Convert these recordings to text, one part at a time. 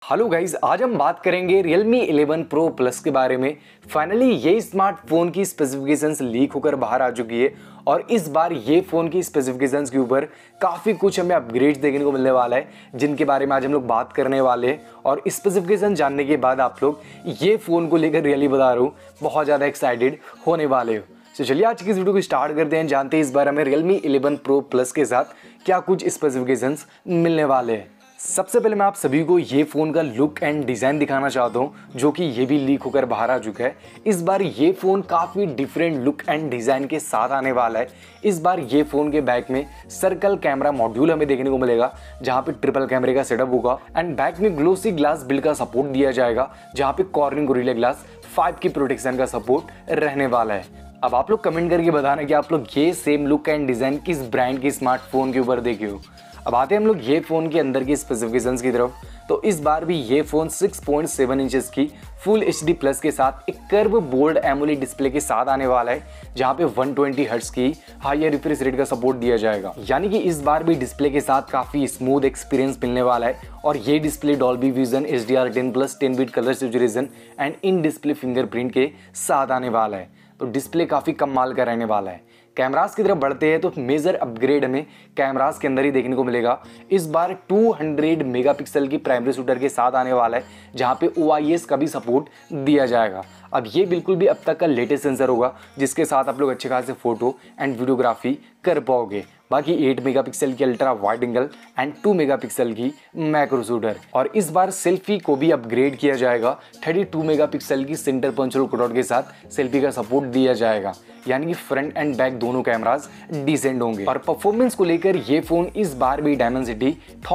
Hello guys, आज हम बात करेंगे Realme 11 Pro Plus के बारे में। फाइनली ये स्मार्टफोन की स्पेसिफिकेशंस लीक होकर बाहर आ चुकी है और इस बार ये फ़ोन की स्पेसिफिकेशंस के ऊपर काफ़ी कुछ हमें अपग्रेड्स देखने को मिलने वाला है, जिनके बारे में आज हम लोग बात करने वाले हैं। और स्पेसिफिकेशन जानने के बाद आप लोग ये फ़ोन को लेकर रियली बता रहा हूँ बहुत ज़्यादा एक्साइटेड होने वाले हो। तो चलिए आज की इस वीडियो को स्टार्ट करते हैं, जानते हैं इस बार हमें Realme 11 Pro Plus के साथ क्या कुछ स्पेसिफिकेशंस मिलने वाले हैं। सबसे पहले मैं आप सभी को ये फ़ोन का लुक एंड डिज़ाइन दिखाना चाहता हूँ, जो कि ये भी लीक होकर बाहर आ चुका है। इस बार ये फ़ोन काफ़ी डिफरेंट लुक एंड डिज़ाइन के साथ आने वाला है। इस बार ये फ़ोन के बैक में सर्कल कैमरा मॉड्यूल हमें देखने को मिलेगा, जहाँ पे ट्रिपल कैमरे का सेटअप होगा एंड बैक में ग्लोसी ग्लास बिल्ड का सपोर्ट दिया जाएगा, जहाँ पे कॉर्निंग गोरिल्ला ग्लास 5 की प्रोटेक्शन का सपोर्ट रहने वाला है। अब आप लोग कमेंट करके बताना कि आप लोग ये सेम लुक एंड डिज़ाइन किस ब्रांड के स्मार्टफोन के ऊपर देखे हो। अब आते हैं हम लोग ये फ़ोन के अंदर की स्पेसिफिकेशंस की तरफ। तो इस बार भी ये फ़ोन 6.7 इंचेस की फुल HD प्लस के साथ एक कर्व बोल्ड एमोलेड डिस्प्ले के साथ आने वाला है, जहाँ पे 120 हर्ट्ज की हायर रिफ्रेश रेट का सपोर्ट दिया जाएगा। यानी कि इस बार भी डिस्प्ले के साथ काफ़ी स्मूथ एक्सपीरियंस मिलने वाला है। और ये display Dolby Vision HDR10+ 10-bit colour saturation and in display fingerprint के साथ आने वाला है। तो डिस्प्ले काफ़ी कमाल का रहने वाला है। कैमरास की तरफ बढ़ते हैं तो मेजर अपग्रेड हमें कैमरास के अंदर ही देखने को मिलेगा। इस बार 200 मेगापिक्सल की प्राइमरी शूटर के साथ आने वाला है, जहां पे OIS का भी सपोर्ट दिया जाएगा। अब ये बिल्कुल भी अब तक का लेटेस्ट सेंसर होगा, जिसके साथ आप लोग अच्छे खासे फोटो एंड वीडियोग्राफी कर पाओगे। बाकी 8 मेगापिक्सल की ultra wide angle and 2 megapixel की मैक्रो शूटर। और इस बार सेल्फी को भी अपग्रेड किया जाएगा। 32 मेगापिक्सल की सेंटर पंच होल कटआउट के साथ सेल्फी का सपोर्ट दिया जाएगा, यानी कि फ्रंट एंड बैक दोनों कैमरास डिसेंट होंगे। और परफॉर्मेंस को लेकर ये फोन इस बार भी डायमेंसिटी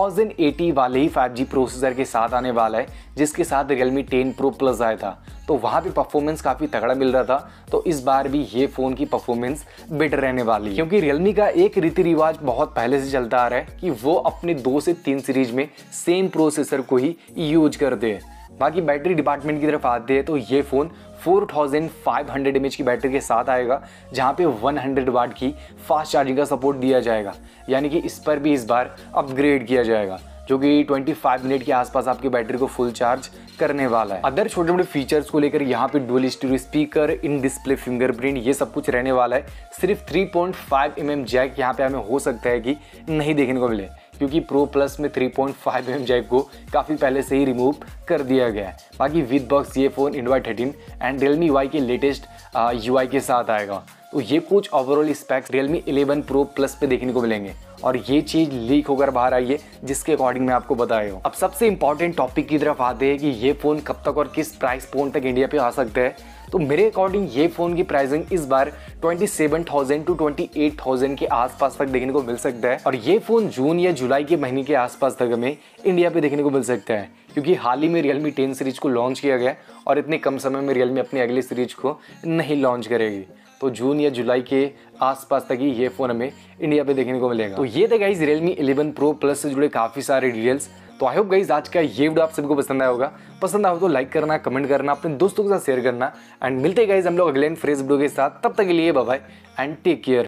1080 वाले ही 5G प्रोसेसर के साथ आने वाला है, जिसके साथ Realme 10 Pro Plus आया था, तो वहां पे परफॉर्मेंस काफी तगड़ा मिल रहा था। तो इस बार भी ये फोन की परफॉर्मेंस बेटर रहने वाली है, क्योंकि Realme का एक रीति रिवाज बहुत पहले से चलता आ रहा है कि वो अपने 2 से 3 सीरीज में सेम प्रोसेसर को ही यूज करते हैं। बाकी बैटरी डिपार्टमेंट की तरफ आते हैं तो ये फोन 4500 mAh की बैटरी के साथ आएगा, जहां पे 100 वाट की फास्ट चार्जिंग का सपोर्ट दिया जाएगा। यानी कि इस पर भी इस बार अपग्रेड किया जाएगा, जो कि 25 मिनट के आसपास आपकी बैटरी को फुल चार्ज करने वाला है। अदर छोटे मोटे फीचर्स को लेकर यहाँ पे dual stereo speaker, in display fingerprint, ये सब कुछ रहने वाला है। सिर्फ 3.5 mm जैक यहाँ पे हमें हो सकता है कि नहीं देखने को मिले, क्योंकि प्रो प्लस में 3.5 mm जैक को काफ़ी पहले से ही रिमूव कर दिया गया है। बाकी विद बॉक्स ये फ़ोन Android 13 एंड Realme UI के लेटेस्ट UI के साथ आएगा। तो ये कुछ overall specs Realme 11 Pro Plus पे देखने को मिलेंगे और ये चीज़ लीक होकर बाहर आई है, जिसके अकॉर्डिंग मैं आपको बताया हूँ। अब सबसे इंपॉर्टेंट टॉपिक की तरफ आते हैं कि ये फ़ोन कब तक और किस प्राइस पॉइंट तक इंडिया पे आ सकता है। तो मेरे अकॉर्डिंग ये फ़ोन की प्राइसिंग इस बार 27,000 to 28,000 के आसपास तक देखने को मिल सकता है। और ये फ़ोन जून या जुलाई के महीने के आसपास तक हमें इंडिया पे देखने को मिल सकता है, क्योंकि हाल ही में Realme 10 सीरीज को लॉन्च किया गया और इतने कम समय में Realme अपनी अगली सीरीज को नहीं लॉन्च करेगी। तो जून या जुलाई के आसपास तक ही ये फ़ोन हमें इंडिया पे देखने को मिलेगा। तो ये थे गाइस Realme 11 Pro Plus से जुड़े काफ़ी सारे डिटेल्स। तो आई होप गाइस आज का ये वीडियो आप सभी को पसंद आया होगा। पसंद आया हो तो लाइक करना, कमेंट करना, अपने दोस्तों के साथ शेयर करना एंड मिलते गाइस हम लोग अगले फ्रेश वीडियो के साथ। तब तक के लिए bye bye and take care.